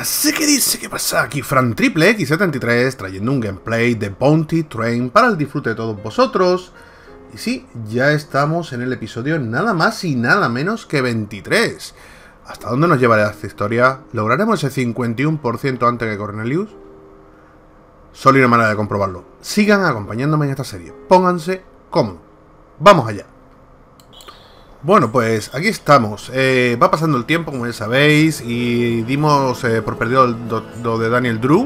Así que dice que pasa aquí Fran Triple X73 trayendo un gameplay de Bounty Train para el disfrute de todos vosotros. Y sí, ya estamos en el episodio nada más y nada menos que 23. ¿Hasta dónde nos llevará esta historia? ¿Lograremos ese 51% antes que Cornelius? Solo hay una manera de comprobarlo. Sigan acompañándome en esta serie. Pónganse cómodos. ¡Vamos allá! Bueno, pues aquí estamos. Va pasando el tiempo, como ya sabéis, y dimos por perdido lo de Daniel Drew.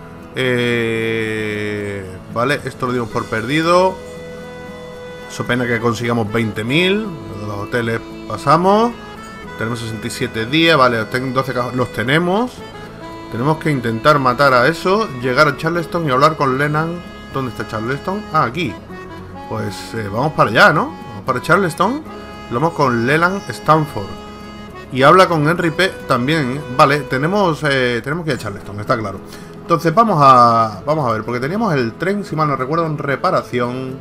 Vale, esto lo dimos por perdido. Eso pena que consigamos 20.000. Los hoteles pasamos. Tenemos 67 días, vale, 12 cajones los tenemos. Tenemos que intentar matar a eso, llegar a Charleston y hablar con Lennon. ¿Dónde está Charleston? Ah, aquí. Pues vamos para allá, ¿no? Vamos para Charleston. Hablamos con Leland Stanford. Y habla con Henry P. también. Vale, tenemos que ir a Charleston, está claro. Entonces vamos a ver, porque teníamos el tren, si mal no recuerdo, en reparación.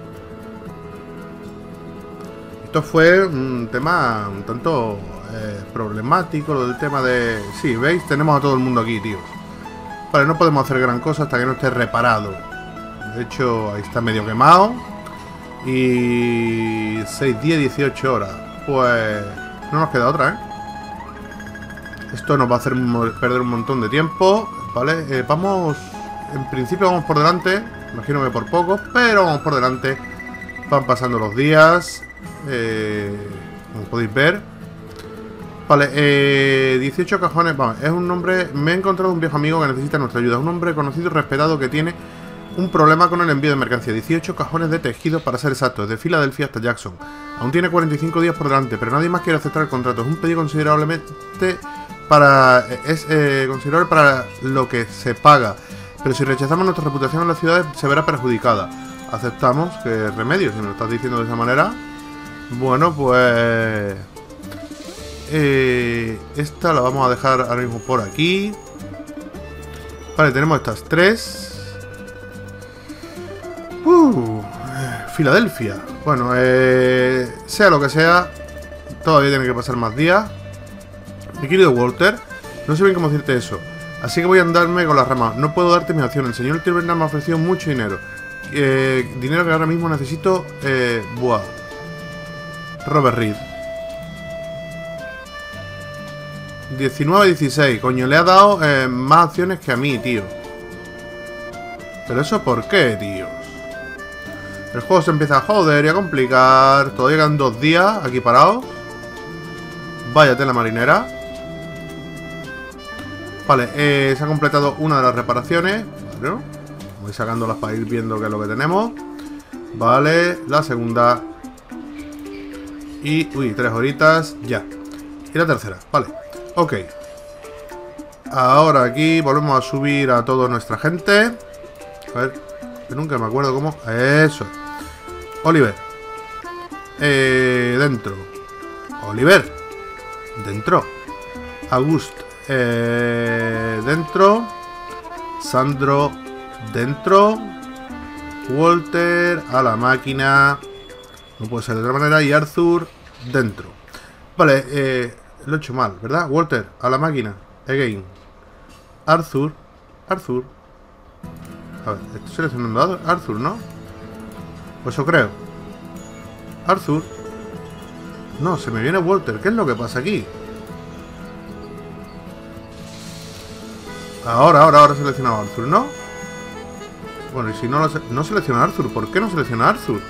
Esto fue un tema un tanto problemático, lo del tema de... Sí, ¿veis? Tenemos a todo el mundo aquí, tío. Vale, no podemos hacer gran cosa hasta que no esté reparado. De hecho, ahí está medio quemado. Y 6 días, 18 horas. Pues no nos queda otra, ¿eh? Esto nos va a hacer perder un montón de tiempo. Vale, vamos... En principio vamos por delante. Imagino que por poco, pero vamos por delante. Van pasando los días. Como podéis ver. Vale, 18 cajones. Vamos, es un hombre... Me he encontrado un viejo amigo que necesita nuestra ayuda. Un hombre conocido y respetado que tiene un problema con el envío de mercancía. 18 cajones de tejido para ser exactos, de Filadelfia hasta Jackson. Aún tiene 45 días por delante, pero nadie más quiere aceptar el contrato. Es un pedido considerable para lo que se paga. Pero si rechazamos, nuestra reputación en la ciudad se verá perjudicada. Aceptamos, que remedio, si me lo estás diciendo de esa manera. Bueno, pues... esta la vamos a dejar ahora mismo por aquí. Vale, tenemos estas tres. Filadelfia. Bueno, sea lo que sea, todavía tiene que pasar más días. Mi querido Walter, no sé bien cómo decirte eso, así que voy a andarme con las ramas. No puedo darte mi acción. El señor Tilbernal me ha ofrecido mucho dinero. Dinero que ahora mismo necesito. Buah. Robert Reed. 19-16. Coño, le ha dado más acciones que a mí, tío. ¿Pero eso por qué, tío? El juego se empieza a joder y a complicar. Todavía quedan 2 días aquí parados. Vaya tela marinera. Vale, se ha completado una de las reparaciones. Vale, voy sacándolas para ir viendo qué es lo que tenemos. Vale, la segunda. Y, 3 horitas. Ya. Y la tercera, vale. Ok. Ahora aquí volvemos a subir a toda nuestra gente. A ver, que nunca me acuerdo cómo. Eso. Oliver. Dentro. Oliver. Dentro. August. Dentro. Sandro. Dentro. Walter. A la máquina. No puede ser de otra manera. Y Arthur. Dentro. Vale, lo he hecho mal, ¿verdad? Walter. A la máquina. Again. Arthur. Arthur. A ver, estoy seleccionando a Arthur, ¿no? Pues eso creo. Arthur. No, se me viene Walter. ¿Qué es lo que pasa aquí? Ahora he seleccionado a Arthur, ¿no? Bueno, y si no, no selecciona a Arthur. ¿Por qué no selecciona a Arthur?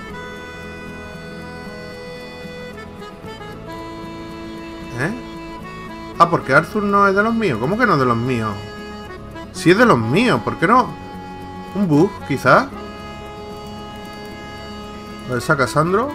Ah, porque Arthur no es de los míos. ¿Cómo que no es de los míos? Si es de los míos, ¿por qué no? ¿Un bug, quizás? A ver, saca a Sandro.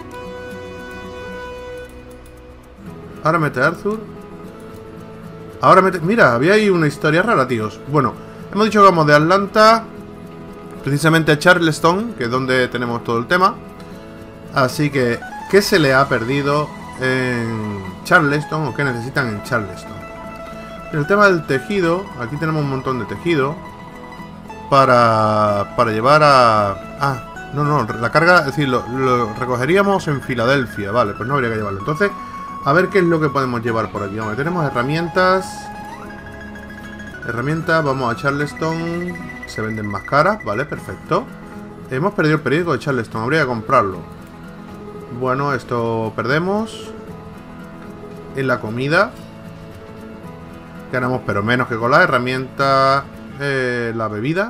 Ahora mete a Arthur. Ahora mete... Mira, había ahí una historia rara, tíos. Bueno, hemos dicho que vamos de Atlanta precisamente a Charleston, que es donde tenemos todo el tema. Así que, ¿qué se le ha perdido en Charleston o qué necesitan en Charleston? El tema del tejido. Aquí tenemos un montón de tejido para llevar a... Ah, no, la carga, es decir, lo recogeríamos en Filadelfia. Vale, pues no habría que llevarlo. Entonces, a ver qué es lo que podemos llevar por aquí. Vamos, tenemos herramientas. Herramientas, vamos a Charleston. Se venden más caras, vale, perfecto. Hemos perdido el periódico de Charleston, habría que comprarlo. Bueno, esto perdemos. En la comida ganamos, pero menos que con la herramienta. La bebida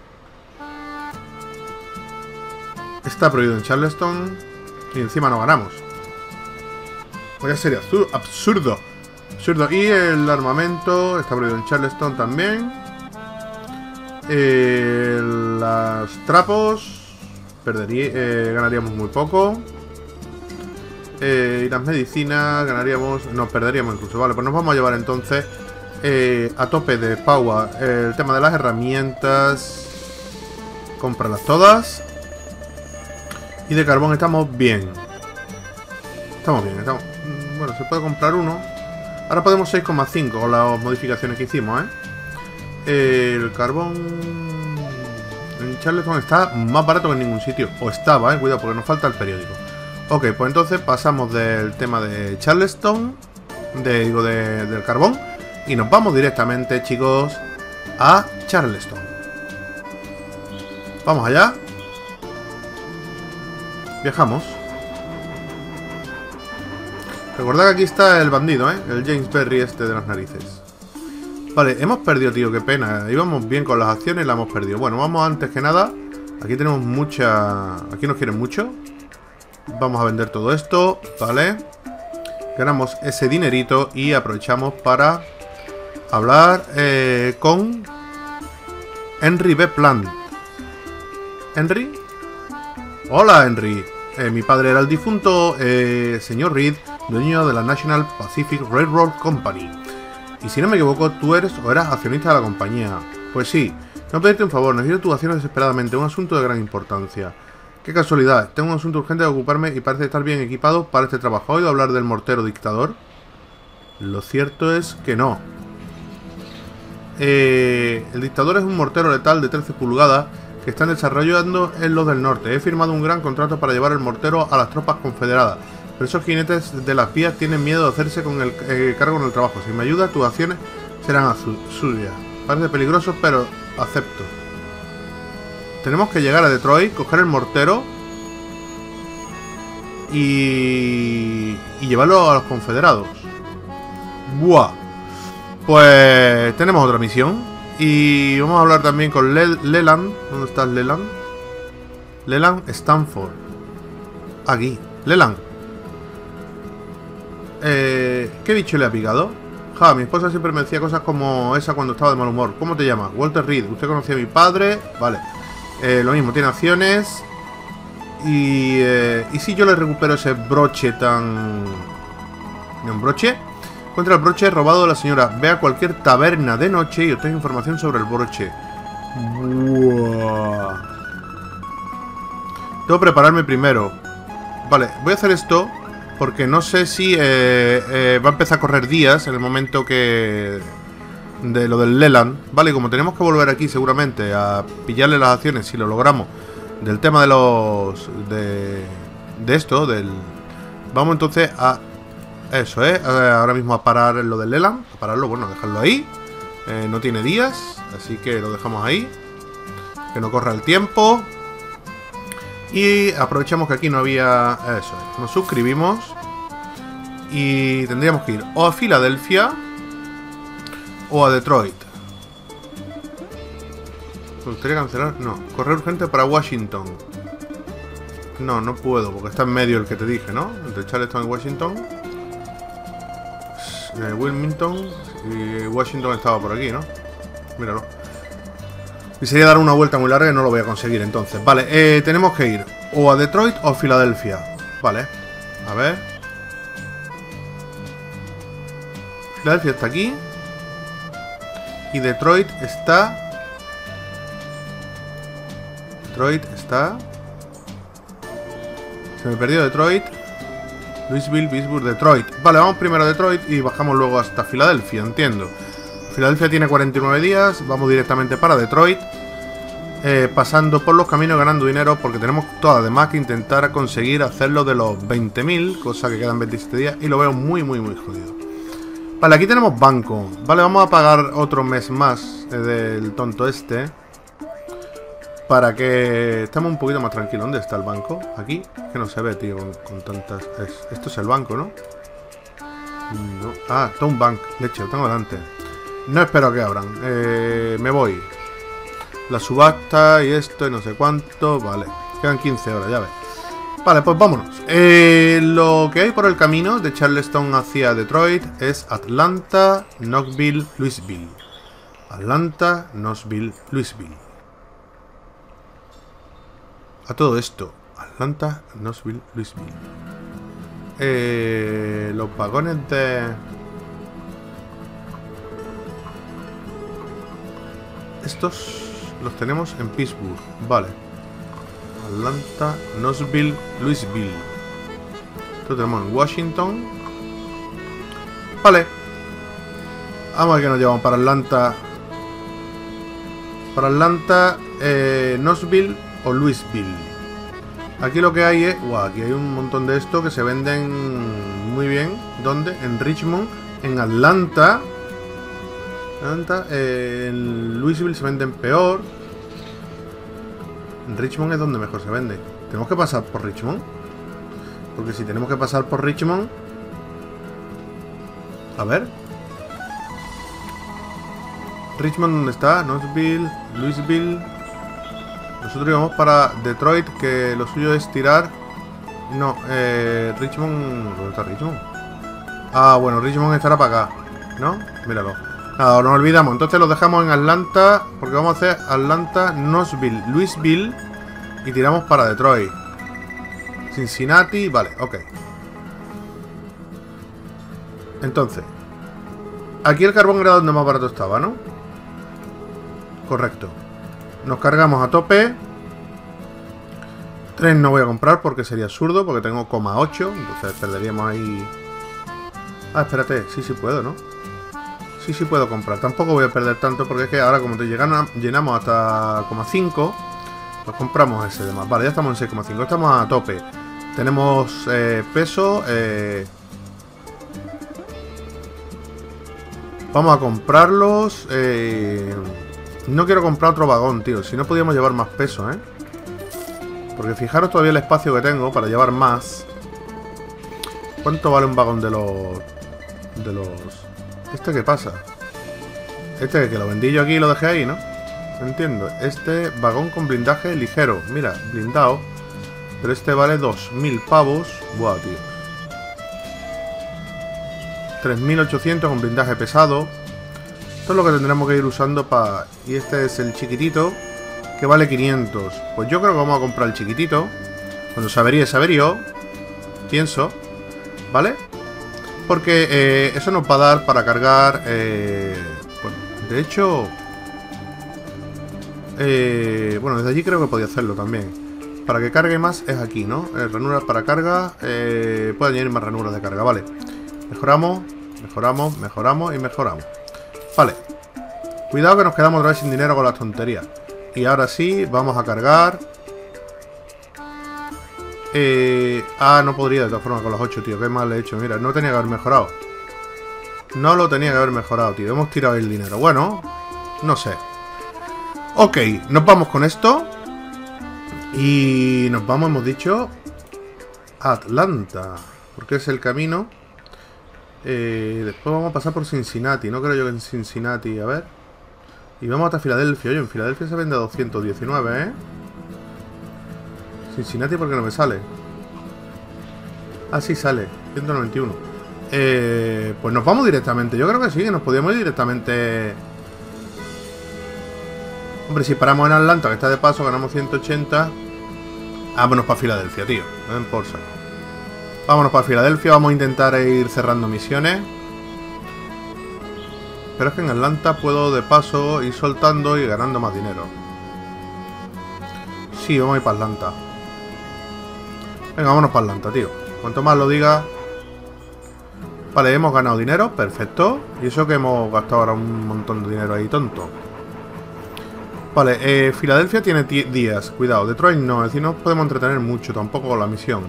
está prohibido en Charleston. Y encima no ganamos. Pues ya sería absurdo. Y el armamento está prohibido en Charleston también. Los trapos ganaríamos muy poco. Y las medicinas ganaríamos, nos perderíamos incluso. Vale, pues nos vamos a llevar entonces a tope de power el tema de las herramientas. Cómpralas todas. Y de carbón estamos bien. Bueno, se puede comprar uno. Ahora podemos 6,5 con las modificaciones que hicimos, El carbón en Charleston está más barato que en ningún sitio. O estaba, cuidado, porque nos falta el periódico. Ok, pues entonces pasamos del tema de Charleston, del carbón, y nos vamos directamente, chicos, a Charleston. Vamos allá. Viajamos. Recordad que aquí está el bandido, el James Berry este de las narices. Vale, hemos perdido, tío, qué pena. Íbamos bien con las acciones y la hemos perdido. Bueno, vamos antes que nada. Aquí tenemos mucha... Aquí nos quieren mucho. Vamos a vender todo esto, ¿vale? Ganamos ese dinerito y aprovechamos para hablar con Henry B. Plant. ¿Henry? Hola, Henry. Mi padre era el difunto señor Reed, dueño de la National Pacific Railroad Company. Y si no me equivoco, tú eres o eras accionista de la compañía. Pues sí, no pedirte un favor, necesito tu acción desesperadamente, un asunto de gran importancia. Qué casualidad, tengo un asunto urgente de ocuparme y parece estar bien equipado para este trabajo. ¿Has oído hablar del mortero dictador? Lo cierto es que no. El dictador es un mortero letal de 13 pulgadas que están desarrollando en los del norte. He firmado un gran contrato para llevar el mortero a las tropas confederadas, pero esos jinetes de las vías tienen miedo de hacerse con el cargo en el trabajo. Si me ayudas, tus acciones serán suyas. Parece peligroso, pero acepto. Tenemos que llegar a Detroit, coger el mortero y llevarlo a los confederados. ¡Buah! Pues tenemos otra misión. Y vamos a hablar también con Leland. ¿Dónde está Leland? Leland Stanford. Aquí. Leland. ¿Qué bicho le ha picado? Ja, mi esposa siempre me decía cosas como esa cuando estaba de mal humor. ¿Cómo te llamas? Walter Reed. ¿Usted conocía a mi padre? Vale. Lo mismo, tiene acciones. Y si yo le recupero ese broche tan... ¿Un broche? Encuentra el broche robado de la señora. Ve a cualquier taberna de noche y obtenga información sobre el broche. Buah. Debo prepararme primero. Vale, voy a hacer esto porque no sé si va a empezar a correr días en el momento que... de lo del Leland. Vale, como tenemos que volver aquí seguramente a pillarle las acciones si lo logramos. Del tema de los... de esto, del... Vamos entonces a... Eso, ahora mismo a parar lo del Leland. A pararlo, bueno, dejarlo ahí. No tiene días, así que lo dejamos ahí. Que no corra el tiempo. Y aprovechamos que aquí no había... Eso, nos suscribimos. Y tendríamos que ir o a Filadelfia o a Detroit. ¿Me gustaría cancelar? No. Correo urgente para Washington. No, no puedo, porque está en medio el que te dije, ¿no? Entre Charleston y Washington. Wilmington y Washington estaba por aquí, ¿no? Míralo. Y sería dar una vuelta muy larga y no lo voy a conseguir entonces. Vale, tenemos que ir o a Detroit o a Filadelfia. Vale, a ver. Filadelfia está aquí. Y Detroit está... Se me perdió Detroit. Louisville, Pittsburgh, Detroit. Vale, vamos primero a Detroit y bajamos luego hasta Filadelfia, entiendo. Filadelfia tiene 49 días. Vamos directamente para Detroit. Pasando por los caminos, ganando dinero, porque tenemos todo además que intentar conseguir hacerlo de los 20.000, cosa que quedan 27 días y lo veo muy, muy, muy jodido. Vale, aquí tenemos banco. Vale, vamos a pagar otro mes más del tonto este. Para que estemos un poquito más tranquilos. ¿Dónde está el banco? Aquí. Que no se ve, tío, con tantas... Esto es el banco, ¿no? No. Ah, Town Bank. Leche, lo tengo delante. No espero que abran. Me voy. La subasta y esto y no sé cuánto. Vale. Quedan 15 horas, ya ves. Vale, pues vámonos. Lo que hay por el camino de Charleston hacia Detroit es Atlanta, Knoxville, Louisville. Atlanta, Knoxville, Louisville. A todo esto. Atlanta, Knoxville, Louisville. Los vagones de... Estos los tenemos en Pittsburgh. Vale. Atlanta, Knoxville, Louisville. Esto tenemos en Washington. Vale. Vamos a ver qué nos llevamos para Atlanta. Para Atlanta, Knoxville o Louisville. Aquí lo que hay es... Wow, aquí hay un montón de esto que se venden muy bien. ¿Dónde? En Richmond. En Atlanta. En Louisville se venden peor. En Richmond es donde mejor se vende. ¿Tenemos que pasar por Richmond? Porque si tenemos que pasar por Richmond... A ver. Richmond, ¿dónde está? Knoxville, Louisville. Nosotros íbamos para Detroit, que lo suyo es tirar... No, Richmond... ¿Dónde está Richmond? Ah, bueno, Richmond estará para acá, ¿no? Míralo. Nada, nos olvidamos. Entonces lo dejamos en Atlanta, porque vamos a hacer Atlanta, Knoxville, Louisville y tiramos para Detroit. Cincinnati, vale, ok. Entonces, aquí el carbón era donde más barato estaba, ¿no? Correcto. Nos cargamos a tope. 3 no voy a comprar porque sería absurdo, porque tengo 0,8, entonces perderíamos ahí... Ah, espérate, sí puedo, ¿no? Sí puedo comprar. Tampoco voy a perder tanto porque es que ahora como te llenamos hasta 0,5, pues compramos ese demás. Vale, ya estamos en 6,5. Estamos a tope. Tenemos peso. Vamos a comprarlos. No quiero comprar otro vagón, tío. Si no podíamos llevar más peso, ¿eh? Porque fijaros todavía el espacio que tengo para llevar más. ¿Cuánto vale un vagón de los... ¿Este qué pasa? Este que lo vendí yo aquí y lo dejé ahí, ¿no? No entiendo. Este vagón con blindaje ligero. Mira, blindado. Pero este vale 2.000 pavos. Buah, tío. 3.800 con blindaje pesado. Esto es lo que tendremos que ir usando para... Y este es el chiquitito, que vale 500. Pues yo creo que vamos a comprar el chiquitito. Cuando se averíe, se averió. Pienso. ¿Vale? Porque eso nos va a dar para cargar... bueno, de hecho... bueno, desde allí creo que podía hacerlo también. Para que cargue más es aquí, ¿no? Ranuras para carga. Puede añadir más ranuras de carga, vale. Mejoramos, mejoramos, mejoramos y mejoramos. Vale. Cuidado que nos quedamos otra vez sin dinero con las tonterías. Y ahora sí, vamos a cargar. No podría de todas formas con las 8, tío. Qué mal he hecho. Mira, no tenía que haber mejorado. No lo tenía que haber mejorado, tío. Hemos tirado el dinero. Bueno, no sé. Ok, nos vamos con esto. Y nos vamos, hemos dicho, a Atlanta. Porque es el camino. Después vamos a pasar por Cincinnati. No creo yo que en Cincinnati, a ver. Y vamos hasta Filadelfia. Oye, en Filadelfia se vende a 219, ¿eh? Cincinnati, ¿por qué no me sale? Ah, sí sale, 191. Pues nos vamos directamente. Yo creo que sí, que nos podíamos ir directamente. Hombre, si paramos en Atlanta, que está de paso, ganamos 180. Vámonos para Filadelfia, tío. Ven por saco. Vámonos para Filadelfia, vamos a intentar ir cerrando misiones. Pero es que en Atlanta puedo de paso ir soltando y ganando más dinero. Sí, vamos a ir para Atlanta. Venga, vámonos para Atlanta, tío. Cuanto más lo diga. Vale, hemos ganado dinero, perfecto. Y eso que hemos gastado ahora un montón de dinero ahí, tonto. Vale, Filadelfia tiene días. Cuidado, Detroit no, es decir, no podemos entretener mucho tampoco con la misión.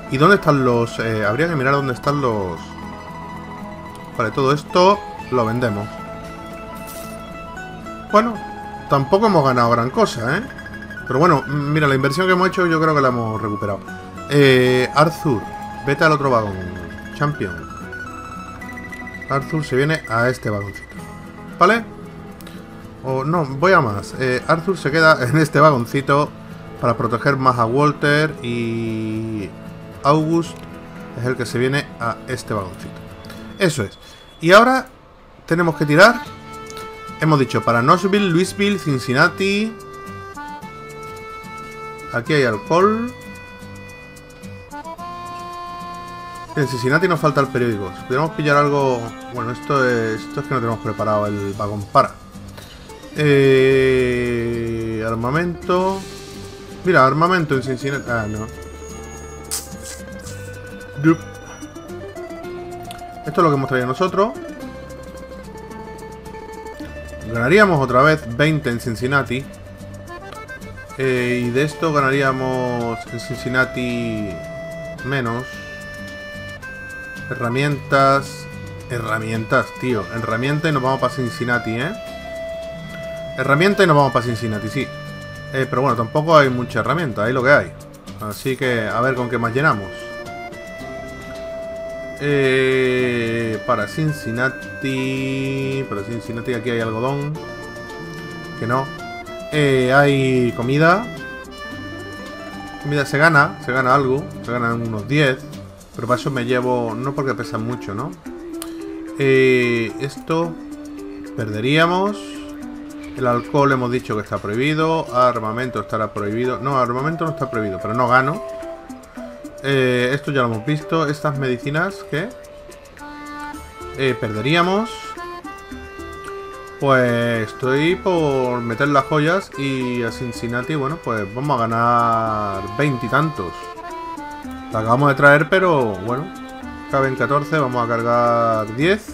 ¿Y dónde están los...? Habría que mirar dónde están los... Vale, todo esto lo vendemos. Bueno, tampoco hemos ganado gran cosa, ¿eh? Pero bueno, mira, la inversión que hemos hecho yo creo que la hemos recuperado. Arthur, vete al otro vagón. Champion. Arthur se viene a este vagoncito. ¿Vale? O no, voy a más. Arthur se queda en este vagoncito para proteger más a Walter. Y August es el que se viene a este vagoncito. Eso es. Y ahora tenemos que tirar. Hemos dicho para Knoxville, Louisville, Cincinnati. Aquí hay alcohol. En Cincinnati nos falta el periódico. Si pudiéramos pillar algo... Bueno, esto es que no tenemos preparado el vagón para. Armamento. Mira, armamento en Cincinnati. Ah, no. Esto es lo que hemos traído nosotros. Ganaríamos otra vez 20 en Cincinnati. Y de esto ganaríamos en Cincinnati menos. Herramientas. Herramientas, tío. Herramienta y nos vamos para Cincinnati, ¿eh? Herramienta y nos vamos para Cincinnati, sí. Pero bueno, tampoco hay mucha herramienta. Hay lo que hay. Así que a ver con qué más llenamos. Para Cincinnati. Para Cincinnati aquí hay algodón. Que no. Hay comida. Comida se gana algo. Se ganan unos 10. Pero para eso me llevo. No porque pesan mucho, ¿no? Esto perderíamos. El alcohol hemos dicho que está prohibido. Armamento estará prohibido. No, armamento no está prohibido, pero no gano. Esto ya lo hemos visto. Estas medicinas, ¿qué? Perderíamos. Pues estoy por meter las joyas. Y a Cincinnati, bueno, pues vamos a ganar 20 y tantos. La acabamos de traer, pero bueno, caben 14, vamos a cargar 10.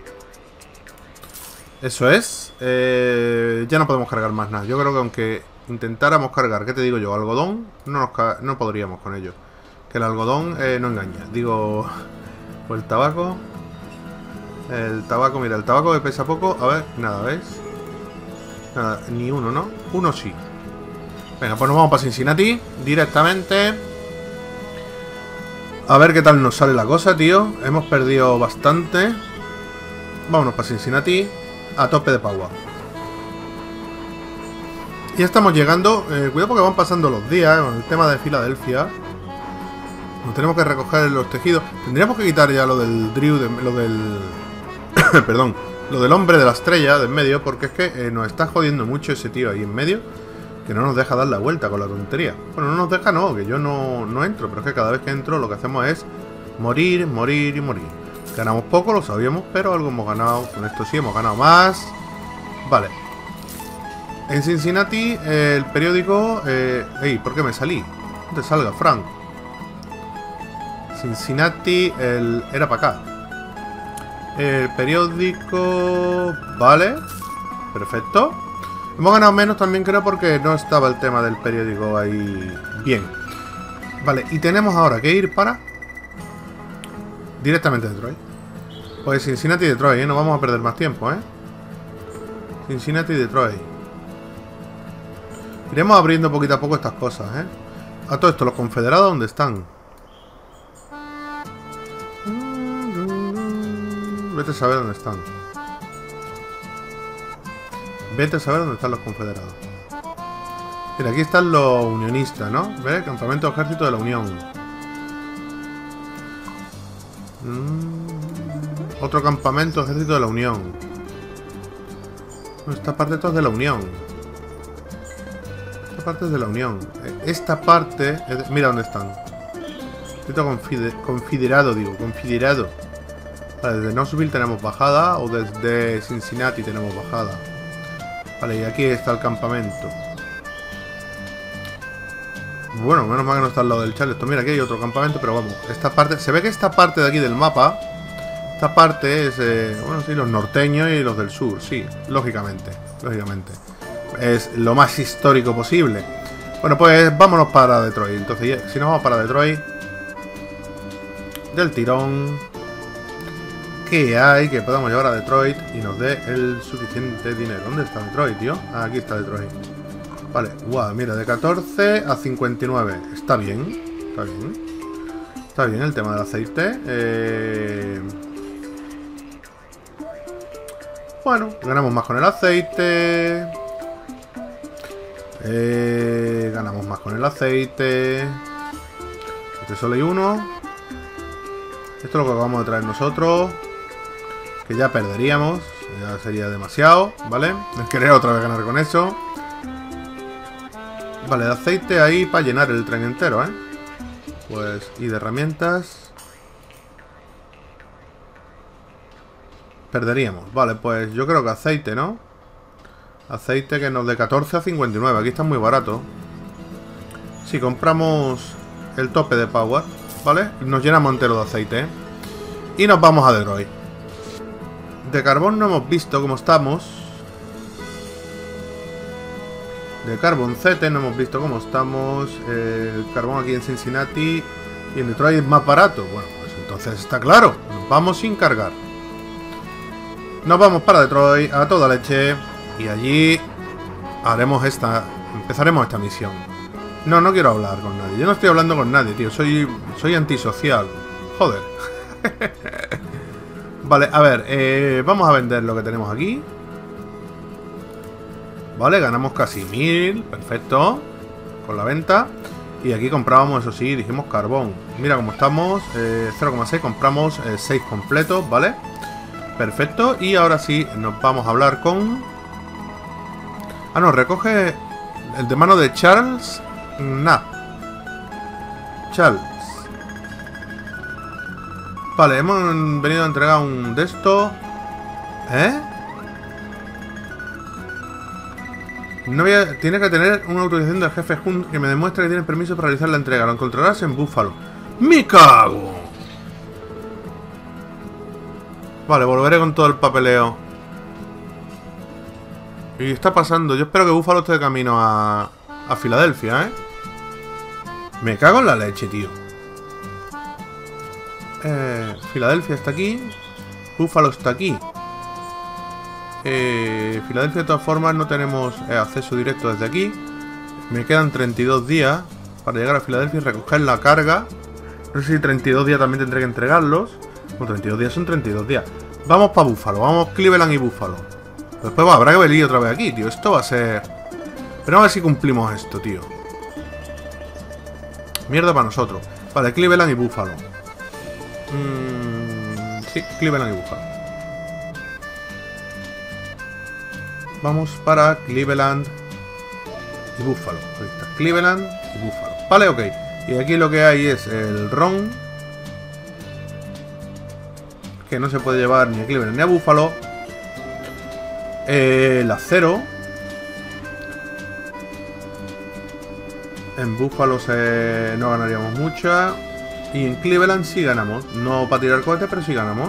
Eso es. Ya no podemos cargar más nada. Yo creo que aunque intentáramos cargar, ¿qué te digo yo? Algodón, no podríamos con ello. Que el algodón no engaña. Digo, pues el tabaco. El tabaco, mira, el tabaco que pesa poco. A ver, nada, ¿ves? Nada, ni uno, ¿no? Uno sí. Venga, pues nos vamos para Cincinnati directamente. A ver qué tal nos sale la cosa, tío. Hemos perdido bastante. Vámonos para Cincinnati. A tope de power. Ya estamos llegando. Cuidado porque van pasando los días con el tema de Filadelfia. Nos tenemos que recoger los tejidos. Tendríamos que quitar ya lo del Drew, lo del... Perdón. Lo del hombre de la estrella de en medio. Porque es que nos está jodiendo mucho ese tío ahí en medio. Que no nos deja dar la vuelta con la tontería. Bueno, no nos deja, no, que yo no entro. Pero es que cada vez que entro lo que hacemos es morir, morir y morir. Ganamos poco, lo sabíamos, pero algo hemos ganado. Con esto sí, hemos ganado más. Vale. En Cincinnati, el periódico... ey, ¿por qué me salí? No te salga, Frank. Cincinnati, era para acá. El periódico... Vale. Perfecto. Hemos ganado menos también, creo, porque no estaba el tema del periódico ahí bien. Vale, y tenemos ahora que ir para... Directamente Detroit. Pues Cincinnati y Detroit, ¿eh? No vamos a perder más tiempo, ¿eh? Cincinnati y Detroit. Iremos abriendo poquito a poco estas cosas, ¿eh? A todo esto, los confederados, ¿dónde están? Vete a saber dónde están. Vete a saber dónde están los confederados. Mira, aquí están los unionistas, ¿no? ¿Ves? Campamento Ejército de la Unión. Otro campamento Ejército de la Unión. Esta parte es de la Unión. Esta parte es de la Unión. Esta parte... Mira dónde están. Ejército confederado, digo. Confederado. Vale, desde Knoxville tenemos bajada. O desde Cincinnati tenemos bajada. Vale, y aquí está el campamento. Bueno, menos mal que no está al lado del Charleston. Mira, aquí hay otro campamento, pero vamos. Esta parte... Se ve que esta parte de aquí del mapa... Esta parte es... bueno, sí, los norteños y los del sur. Sí, lógicamente. Lógicamente. Es lo más histórico posible. Bueno, pues vámonos para Detroit. Entonces, si nos vamos para Detroit... del tirón que hay, que podamos llevar a Detroit y nos dé el suficiente dinero. ¿Dónde está Detroit, tío? Ah, aquí está Detroit. Vale, guau, mira, de 14 a 59. Está bien, está bien. Está bien el tema del aceite. Bueno, ganamos más con el aceite. Ganamos más con el aceite. Este solo hay uno. Esto es lo que acabamos de traer nosotros. Que ya perderíamos. Ya sería demasiado, ¿vale? No quería otra vez ganar con eso. Vale, de aceite ahí para llenar el tren entero, ¿eh? Pues, y de herramientas perderíamos. Vale, pues yo creo que aceite, ¿no? Aceite que nos de 14 a 59. Aquí está muy barato. Si compramos el tope de power, ¿vale? Nos llenamos entero de aceite, ¿eh? Y nos vamos a Detroit. De carbón no hemos visto cómo estamos. De carboncete no hemos visto cómo estamos. El carbón aquí en Cincinnati y en Detroit es más barato. Bueno, pues entonces está claro. Nos vamos sin cargar. Nos vamos para Detroit a toda leche. Y allí haremos empezaremos esta misión. No, no quiero hablar con nadie. Yo no estoy hablando con nadie, tío. Soy antisocial. Joder. Vale, a ver. Vamos a vender lo que tenemos aquí. Vale, ganamos casi 1000. Perfecto. Con la venta. Y aquí comprábamos, eso sí, dijimos carbón. Mira cómo estamos. 0,6. Compramos 6 completos, ¿vale? Perfecto. Y ahora sí, nos vamos a hablar con... Ah, no, recoge el de mano de Charles Knapp. Charles. Vale, hemos venido a entregar un de estos. ¿Eh? No voy a... Tiene que tener una autorización del jefe Hunt que me demuestre que tiene permiso para realizar la entrega. Lo encontrarás en Buffalo. ¡Me cago! Vale, volveré con todo el papeleo. Y está pasando. Yo espero que Buffalo esté de camino a Filadelfia, ¿eh? Me cago en la leche, tío. Filadelfia está aquí. Buffalo está aquí. Filadelfia de todas formas no tenemos acceso directo desde aquí. Me quedan 32 días para llegar a Filadelfia y recoger la carga. No sé si 32 días también tendré que entregarlos. Bueno, 32 días son 32 días. Vamos para Buffalo, vamos Cleveland y Buffalo. Después habrá que venir otra vez aquí, tío. Esto va a ser... Pero a ver si cumplimos esto, tío. Mierda para nosotros. Vale, Cleveland y Buffalo. Sí, Cleveland y Buffalo. Vamos para Cleveland y Buffalo. Ahí está, Cleveland y Buffalo. Vale, ok. Y aquí lo que hay es el ron, que no se puede llevar ni a Cleveland ni a Buffalo. El acero. En Buffalo no ganaríamos mucha. Y en Cleveland sí ganamos. No para tirar cohetes, pero sí ganamos.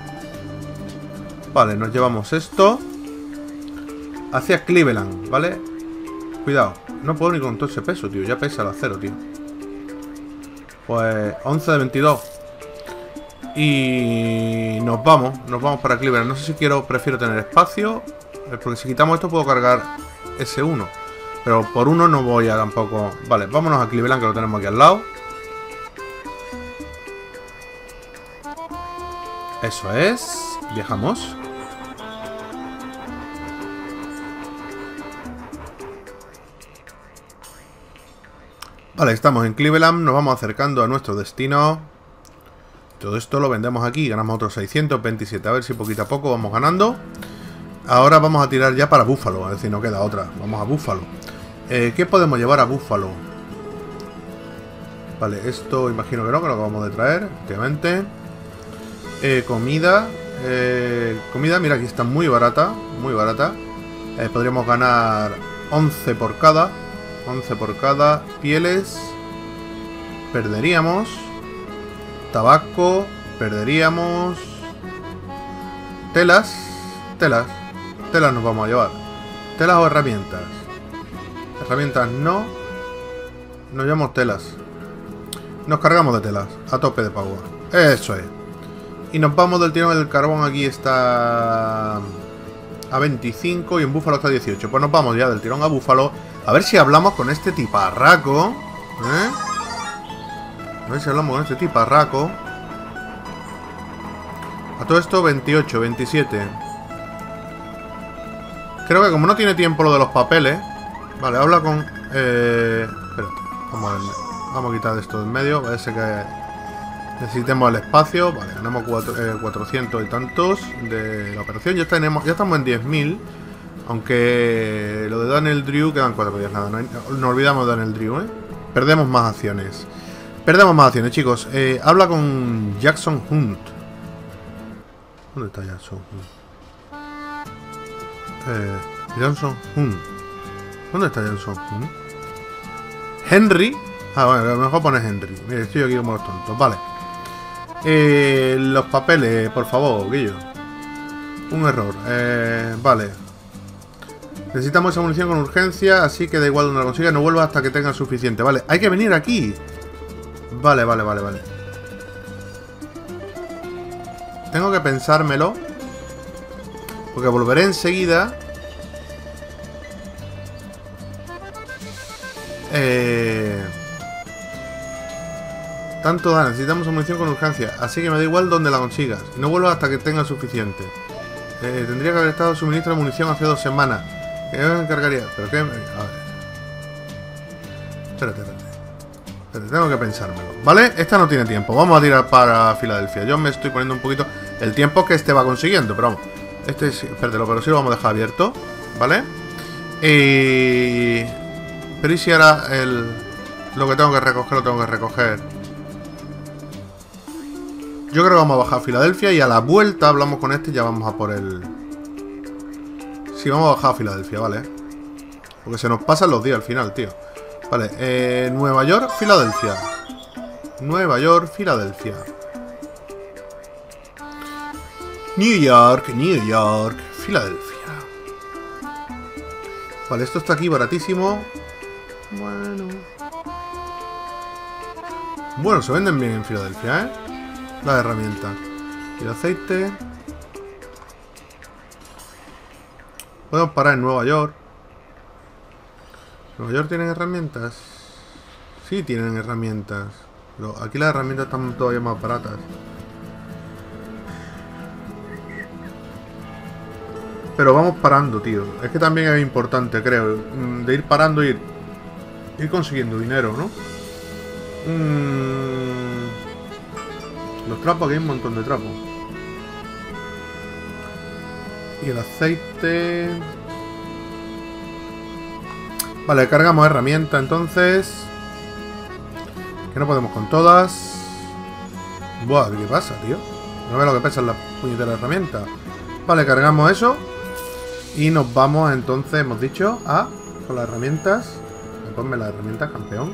Vale, nos llevamos esto hacia Cleveland, ¿vale? Cuidado, no puedo ni con todo ese peso, tío. Ya pesa el acero, tío. Pues 11 de 22. Y nos vamos para Cleveland. No sé si prefiero tener espacio, porque si quitamos esto puedo cargar ese 1. Pero por uno no voy a tampoco. Vale, vámonos a Cleveland, que lo tenemos aquí al lado. Eso es. Viajamos. Vale, estamos en Cleveland. Nos vamos acercando a nuestro destino. Todo esto lo vendemos aquí. Ganamos otros 627. A ver si poquito a poco vamos ganando. Ahora vamos a tirar ya para Buffalo. Es decir, no queda otra. Vamos a Buffalo. ¿Qué podemos llevar a Buffalo? Vale, esto imagino que no, que lo acabamos de traer, efectivamente. Comida. Comida, mira, aquí está muy barata. Muy barata. Podríamos ganar 11 por cada. 11 por cada. Pieles. Perderíamos. Tabaco. Perderíamos. Telas. Telas. Telas nos vamos a llevar. Telas o herramientas. Herramientas no. Nos llevamos telas. Nos cargamos de telas. A tope de power. Eso es. Y nos vamos del tirón. El carbón aquí está a 25 y en Búfalo está a 18. Pues nos vamos ya del tirón a Búfalo. A ver si hablamos con este tiparraco. A ver si hablamos con este tiparraco. A todo esto 28, 27. Creo que como no tiene tiempo lo de los papeles. Vale, habla con... espérate, vamos a quitar esto del medio. Parece que necesitemos el espacio. Vale, ganamos 400 y tantos de la operación. Ya estamos en 10.000. Aunque lo de Daniel Drew quedan 4 días. Nada, no olvidamos de Daniel Drew, Perdemos más acciones. Perdemos más acciones, chicos. Habla con Jackson Hunt. ¿Dónde está Jackson Hunt? Jackson Hunt. ¿Dónde está Jackson Hunt? Henry. Ah, bueno, a lo mejor pone Henry. Mire, estoy aquí como los tontos. Vale. Los papeles, por favor, Guillo. Un error. Vale. Necesitamos esa munición con urgencia, así que da igual donde la consiga, no vuelva hasta que tenga suficiente. Vale, hay que venir aquí. Vale. Tengo que pensármelo, porque volveré enseguida. Tanto da, necesitamos munición con urgencia, así que me da igual donde la consigas. Y no vuelvas hasta que tenga suficiente. Tendría que haber estado suministro de munición hace 2 semanas. ¿Qué me encargaría? ¿Pero qué? A ver. Espérate. Tengo que pensármelo, ¿vale? Esta no tiene tiempo. Vamos a tirar para Filadelfia. Yo me estoy poniendo un poquito el tiempo que este va consiguiendo, pero vamos. Este sí, espérate, pero sí lo vamos a dejar abierto, ¿vale? Pero ¿y si ahora lo que tengo que recoger lo tengo que recoger? Yo creo que vamos a bajar a Filadelfia y a la vuelta hablamos con este y ya vamos a por el... Sí, vamos a bajar a Filadelfia, ¿vale? Porque se nos pasan los días al final, tío. Vale, Nueva York, Filadelfia. Nueva York, Filadelfia. New York, Filadelfia. Vale, esto está aquí baratísimo. Bueno, se venden bien en Filadelfia, Las herramientas. Y el aceite. Podemos parar en Nueva York. ¿Nueva York tienen herramientas? Sí, tienen herramientas. Pero aquí las herramientas están todavía más baratas. Pero vamos parando, tío. Es que también es importante, creo. De ir parando y ir consiguiendo dinero, ¿no? Los trapos, aquí hay un montón de trapos. Y el aceite... Vale, cargamos herramienta entonces. Que no podemos con todas. Buah, ¿qué pasa, tío? No ve lo que pesan las puñeteras herramientas. Vale, cargamos eso. Y nos vamos entonces, hemos dicho, con las herramientas. Ponme las herramientas, campeón.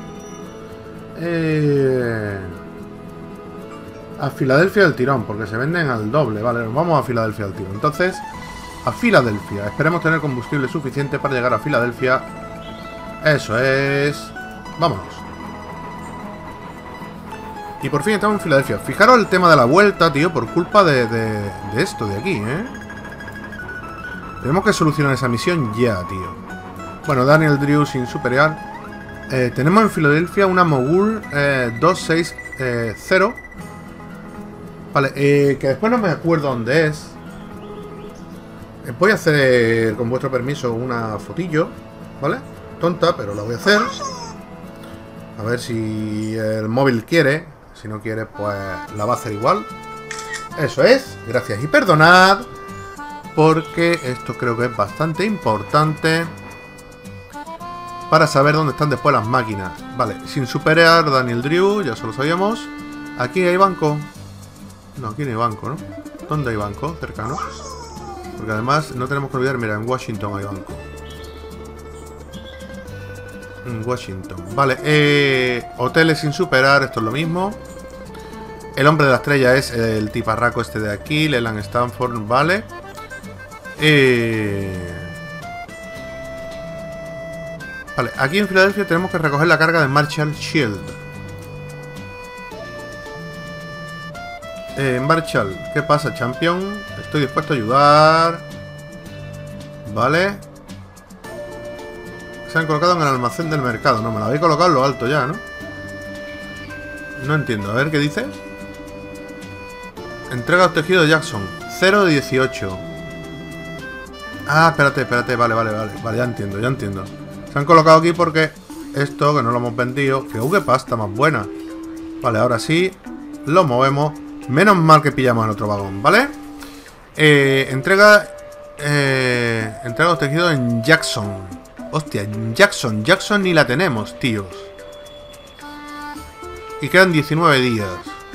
A Filadelfia del tirón, porque se venden al doble. Vale, nos vamos a Filadelfia del tirón. Entonces, a Filadelfia. Esperemos tener combustible suficiente para llegar a Filadelfia. Eso es... Vámonos. Y por fin estamos en Filadelfia. Fijaros el tema de la vuelta, tío, por culpa de esto de aquí, Tenemos que solucionar esa misión ya, tío. Bueno, Daniel Drew sin superar. Tenemos en Filadelfia una Mogul 260. Vale, que después no me acuerdo dónde es. Voy a hacer, con vuestro permiso, una fotillo, ¿vale? Tonta, pero la voy a hacer. A ver si el móvil quiere. Si no quiere, pues la va a hacer igual. Eso es, gracias y perdonad. Porque esto creo que es bastante importante para saber dónde están después las máquinas. Vale, sin superar Daniel Drew, ya solo sabíamos. Aquí hay banco. No, aquí no hay banco, ¿no? ¿Dónde hay banco? Cercano. Porque además no tenemos que olvidar, mira, en Washington hay banco. En Washington. Vale, hoteles sin superar, esto es lo mismo. El hombre de la estrella es el tiparraco este de aquí, Leland Stanford, vale. Vale, aquí en Filadelfia tenemos que recoger la carga de Marshall Shield. Marshall, ¿qué pasa, champion? Estoy dispuesto a ayudar. Vale. Se han colocado en el almacén del mercado. No, me lo habéis colocado en lo alto ya, ¿no? No entiendo. A ver, ¿qué dice? Entrega los tejidos de Jackson. 0 de 18. Ah, espérate. Vale, ya entiendo. Se han colocado aquí porque esto, que no lo hemos vendido. Que qué pasta más buena. Vale, ahora sí. Lo movemos. Menos mal que pillamos el otro vagón, ¿vale? Entrega los tejidos en Jackson. Hostia, en Jackson ni la tenemos, tíos. Y quedan 19 días.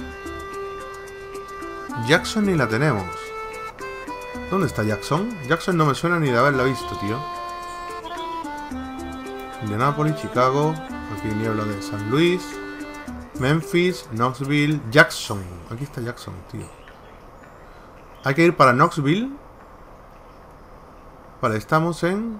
Jackson ni la tenemos. ¿Dónde está Jackson? Jackson no me suena ni de haberla visto, tío. Indianapolis, Chicago. Aquí niebla de San Luis. Memphis, Knoxville, Jackson. Aquí está Jackson, tío. Hay que ir para Knoxville. Vale, estamos en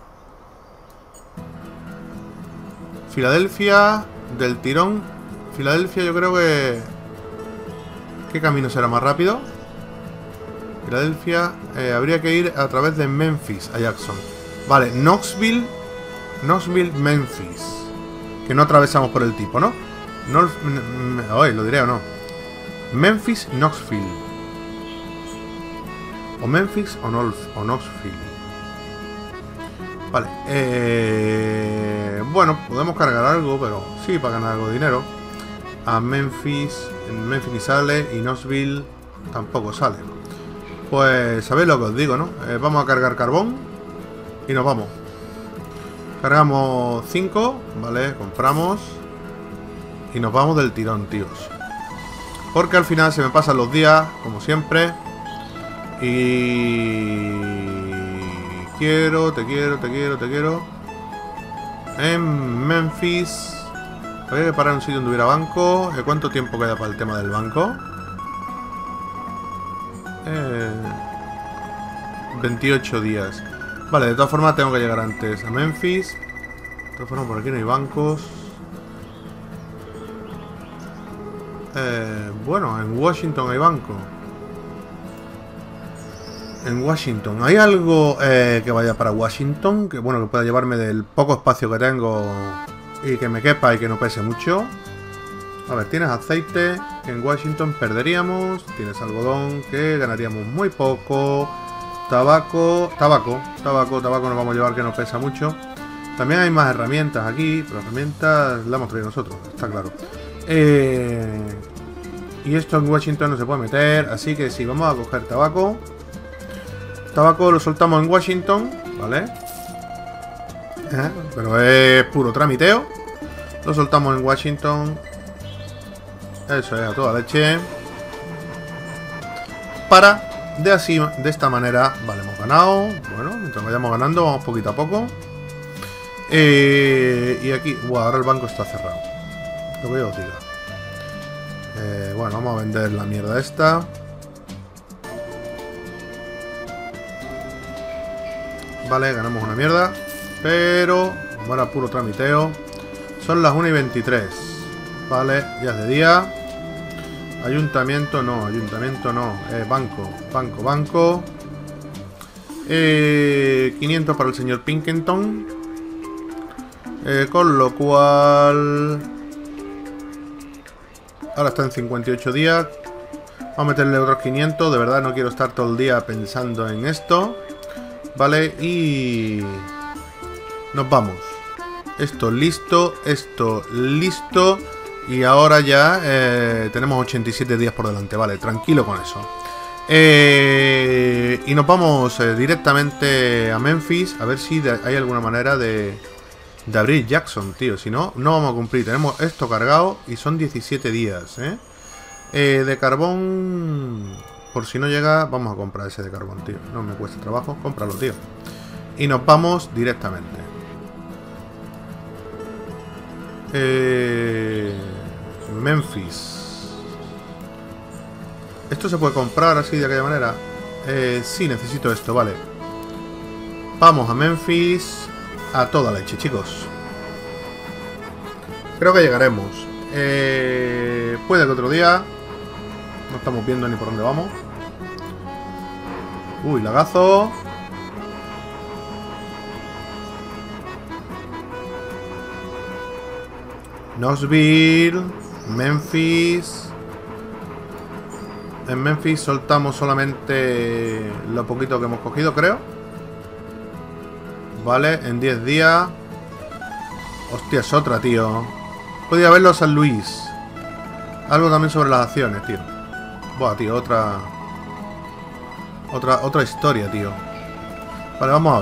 Filadelfia del tirón. Filadelfia, yo creo que... ¿Qué camino será más rápido? Filadelfia, habría que ir a través de Memphis a Jackson. Vale, Knoxville, Memphis. Que no atravesamos por el tipo, ¿no? Hoy lo diré o no. Memphis, Knoxville. O Memphis o Knoxville. Vale. Bueno, podemos cargar algo, pero sí, para ganar algo de dinero. A Memphis. En Memphis ni sale. Y Knoxville tampoco sale. Pues sabéis lo que os digo, ¿no? Vamos a cargar carbón. Y nos vamos. Cargamos 5. Vale, compramos. Y nos vamos del tirón, tíos. Porque al final se me pasan los días, como siempre. Y... Te quiero. En Memphis. Habría que parar en un sitio donde hubiera banco. ¿Cuánto tiempo queda para el tema del banco? 28 días. Vale, de todas formas tengo que llegar antes a Memphis. De todas formas por aquí no hay bancos. Bueno, en Washington hay banco. En Washington, ¿hay algo que vaya para Washington? Que bueno, que pueda llevarme del poco espacio que tengo y que me quepa y que no pese mucho. A ver, tienes aceite, que en Washington perderíamos. Tienes algodón, que ganaríamos muy poco. Tabaco nos vamos a llevar, que no pesa mucho. También hay más herramientas aquí, pero herramientas las hemos traído nosotros, está claro. Y esto en Washington no se puede meter, así que sí, vamos a coger tabaco. Tabaco lo soltamos en Washington, ¿vale? Pero es puro tramiteo. Lo soltamos en Washington. Eso es, a toda leche. Para, de esta manera, vale, hemos ganado. Bueno, mientras vayamos ganando, vamos poquito a poco. Y aquí, ahora el banco está cerrado. Lo que yo os diga. Bueno, vamos a vender la mierda esta. Vale, ganamos una mierda. Pero, ahora puro tramiteo. Son las 1:23. Vale, ya es de día. Ayuntamiento no. Banco. 500 para el señor Pinkerton. Con lo cual... Ahora está en 58 días. Vamos a meterle otros 500. De verdad no quiero estar todo el día pensando en esto. Vale, y... nos vamos. Esto listo. Y ahora ya tenemos 87 días por delante. Vale, tranquilo con eso. Y nos vamos directamente a Memphis. A ver si hay alguna manera de abrir Jackson, tío. Si no, no vamos a cumplir. Tenemos esto cargado y son 17 días, de carbón... Por si no llega, vamos a comprar ese de carbón, tío. No me cuesta trabajo, cómpralo, tío. Y nos vamos directamente. Memphis. ¿Esto se puede comprar así de aquella manera? Sí, necesito esto, vale. Vamos a Memphis. A toda leche, chicos. Creo que llegaremos. Puede que otro día. No estamos viendo ni por dónde vamos. Uy, lagazo. Knoxville, Memphis. En Memphis soltamos solamente lo poquito que hemos cogido, creo. Vale, en 10 días. Hostia, es otra, tío. Podría verlo San Luis. Algo también sobre las acciones, tío. Buah, tío, otra historia, tío. Vale, vamos a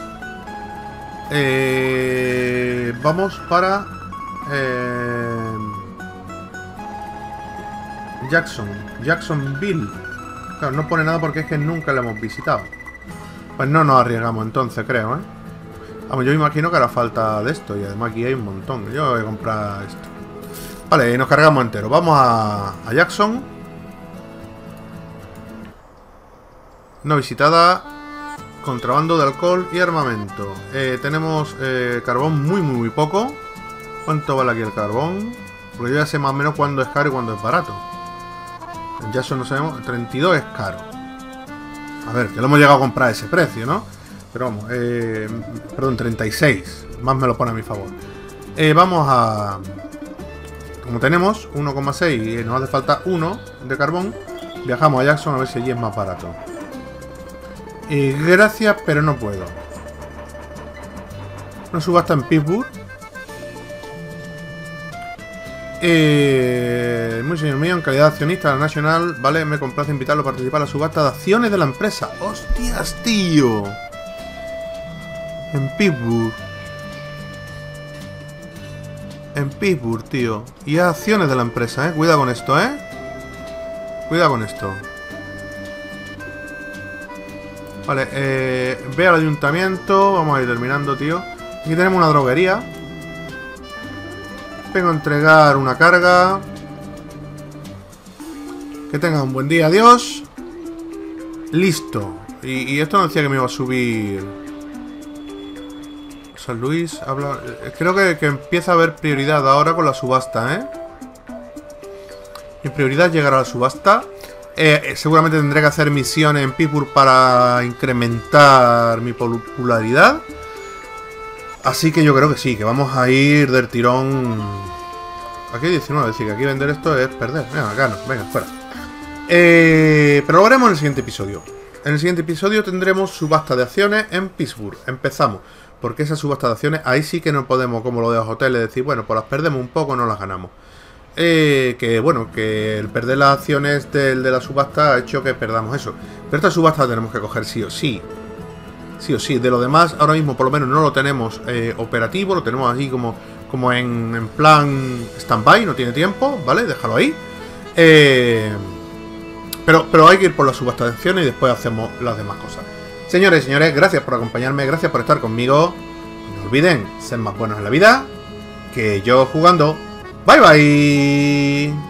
ver. Vamos para Jacksonville. Claro, no pone nada porque es que nunca lo hemos visitado. Pues no nos arriesgamos entonces, creo, ¿eh? Vamos, yo imagino que hará falta de esto. Y además aquí hay un montón. Yo voy a comprar esto. Vale, y nos cargamos entero. Vamos a Jackson. No visitada. Contrabando de alcohol y armamento. Tenemos carbón muy poco. ¿Cuánto vale aquí el carbón? Porque yo ya sé más o menos cuándo es caro y cuándo es barato. En Jackson no sabemos. 32 es caro. A ver, que lo hemos llegado a comprar a ese precio, ¿no? Pero vamos, perdón, 36. Más me lo pone a mi favor. Vamos a... Como tenemos 1,6 y nos hace falta 1 de carbón, viajamos a Jackson a ver si allí es más barato. Gracias, pero no puedo. Una subasta en Pittsburgh. Muy señor mío, en calidad de accionista de la National, vale, me complace invitarlo a participar a la subasta de acciones de la empresa. ¡Hostias, tío! En Pittsburgh. En Pittsburgh, tío. Y acciones de la empresa, Cuidado con esto, Cuidado con esto. Vale, ve al ayuntamiento. Vamos a ir terminando, tío. Aquí tenemos una droguería. Vengo a entregar una carga. Que tengan un buen día, adiós. Listo. Y esto no decía que me iba a subir. San Luis habla... Creo que empieza a haber prioridad ahora con la subasta, Mi prioridad es llegar a la subasta. Seguramente tendré que hacer misiones en Pittsburgh para incrementar mi popularidad. Así que yo creo que sí, que vamos a ir del tirón. Aquí hay 19, es decir, que aquí vender esto es perder. Venga, gano, venga, fuera. Pero lo haremos en el siguiente episodio. En el siguiente episodio tendremos subasta de acciones en Pittsburgh. Empezamos. Porque esa subasta de acciones, ahí sí que no podemos, como lo de los hoteles, decir, bueno, pues las perdemos un poco, no las ganamos. Que bueno, que el perder las acciones de la subasta ha hecho que perdamos eso. Pero esta subasta la tenemos que coger sí o sí. Sí o sí. De lo demás, ahora mismo por lo menos no lo tenemos operativo, lo tenemos así como en plan stand-by, no tiene tiempo, ¿vale? Déjalo ahí. Pero hay que ir por la subasta de acciones y después hacemos las demás cosas. Señores y señores, gracias por acompañarme, gracias por estar conmigo. No olviden ser más buenos en la vida que yo jugando. Bye bye.